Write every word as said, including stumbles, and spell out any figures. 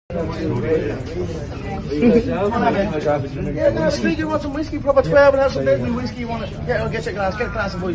Yeah, no, speak, you want some whiskey, proper twelve and have some deadly whiskey, you want to get, get your glass, get a glass of whiskey.